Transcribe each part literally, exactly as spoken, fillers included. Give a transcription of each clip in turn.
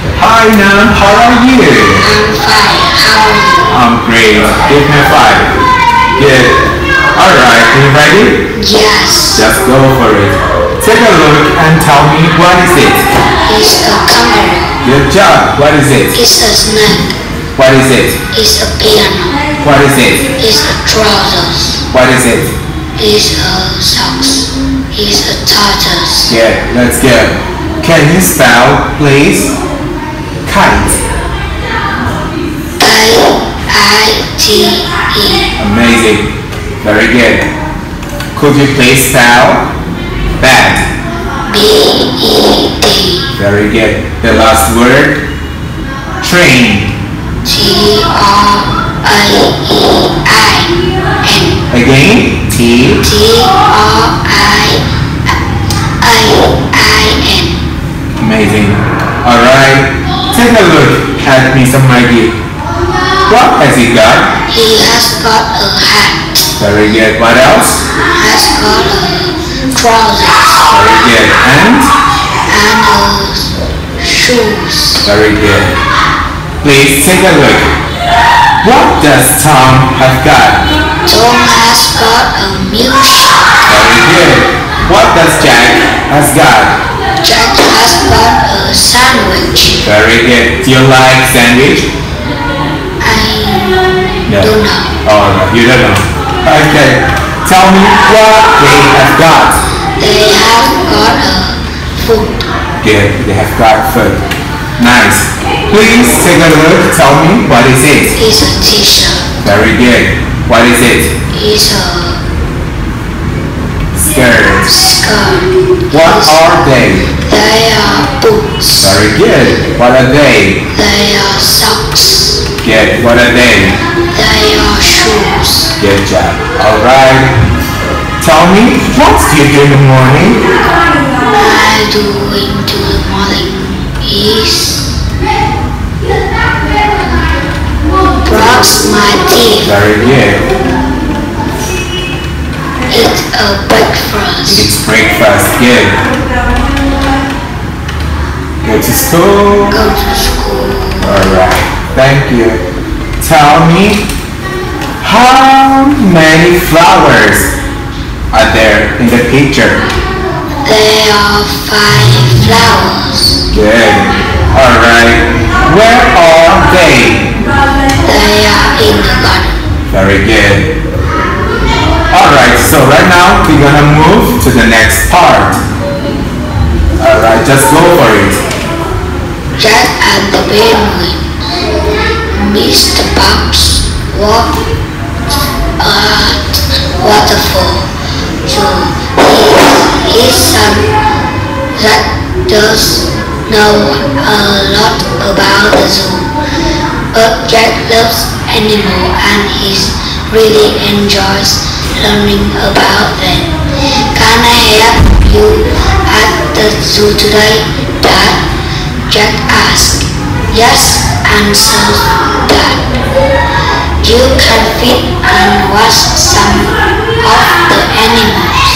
Hi Nam, how are you? I'm fine. How are you? I'm great. Give me a five. Good. Alright, are you ready? Yes. Just go for it. Take a look and tell me what is it? It's a camera. Good job. What is it? It's a snake. What is it? It's a piano. What is it? It's a trousers. What is it? It's a socks. It's a tortoise. Good. Let's go. Can you spell, please? Kite. K I T E. Amazing. Very good. Could you please spell bat? B E D. Very good. The last word? Train. T R A E I N. Again? T. T R I A I N. Amazing. Alright. Take a look at Mister Maggie. What has he got? He has got a hat. Very good. What else? Has got a trousers. Very good. And? And a shoes. Very good. Please take a look. What does Tom have got? Tom has got a milkshake. Very good. What does Jack has got? Jack has got a sandwich. Very good. Do you like sandwich? I No. don't know. Oh, no, you don't know. Okay. Tell me what they have got. They have got a food. Good. They have got food. Nice. Please take a look. Tell me what is it? It's a t-shirt. Very good. What is it? It's a Skirt. skirt. What are they? They are boots. Very good. What are they? They are socks. Good. What are they? They are shoes. Good job. Alright. Tell me, what do you do in the morning? I do into the morning is brush my teeth. Very good. Eat a breakfast. It's breakfast. Good. Go to school. Go to school. Alright. Thank you. Tell me, how many flowers are there in the picture? There are five flowers. Good. Alright. Where are they? They are in the garden. Very good. Alright, so right now we're gonna move to the next part. Alright, just go for it. Jack and the penguin. Mister Bugs walked at waterfall to his, his son that does know a lot about the zoo. But Jack loves animals and he really enjoys learning about them. Can I help you at the zoo today, Dad? Jack asked. Yes, answered Dad. You can feed and watch some of the animals.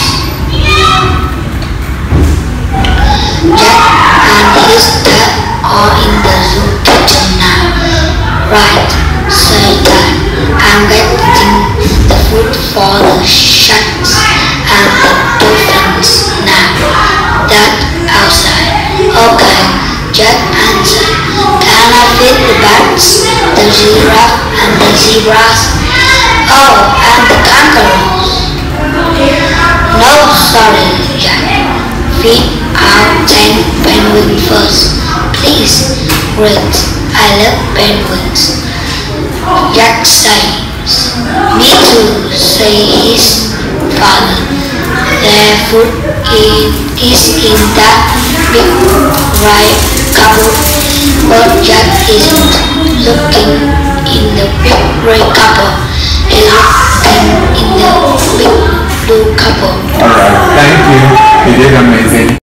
Jack and his dad are in the zoo kitchen now. Right, said Dad. I'm getting the food for the sharks and the dolphins now. Dad outside. Okay, Jack answered. Can I feed the bats, the giraffe and the zebras? Oh, and the kangaroos? No, sorry, Jack. Feed our ten penguins first, please. Great, I love penguins. Jack says. Me too, said his father. Their food in, is in that big right cupboard, but Jack isn't looking in the big red cupboard. He's looking in the big blue cupboard. Alright, thank you. You did amazing.